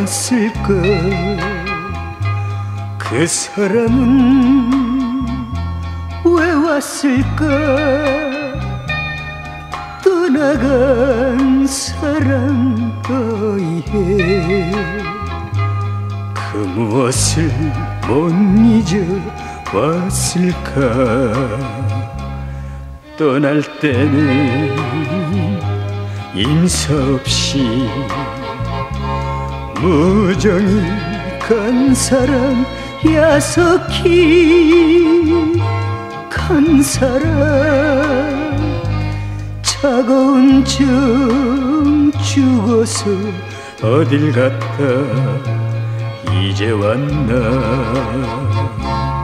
왔을까? 그 사람은 왜 왔을까? 떠나간 사람 어이해 그 무엇을 못 잊어 왔을까? 떠날 때는 인사 없이 무정히 간 사람 야속히 간 사람 차가운 정 죽어서 어딜 갔다 이제 왔나?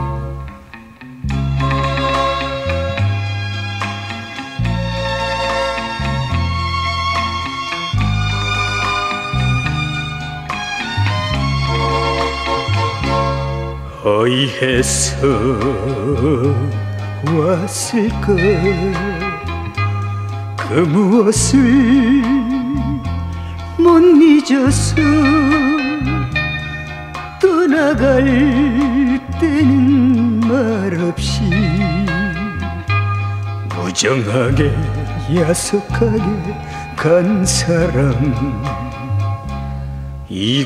어이해서 왔을까? 그 무엇을 못 잊어서 떠나갈 때는 말없이 무정하게 야속하게 간 사람 이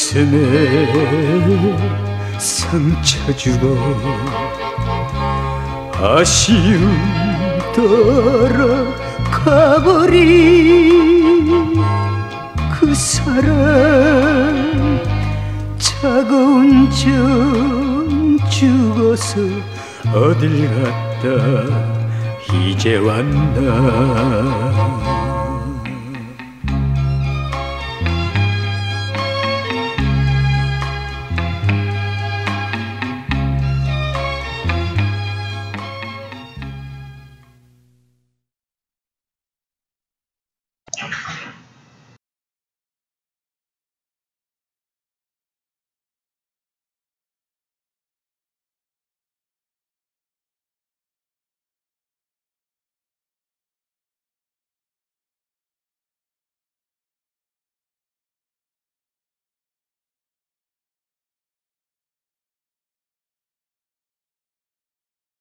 가슴에 상처 주고 아쉬움 떨어 가버린 그 사람 차가운 정 죽어서 어딜 갔다 이제 왔나?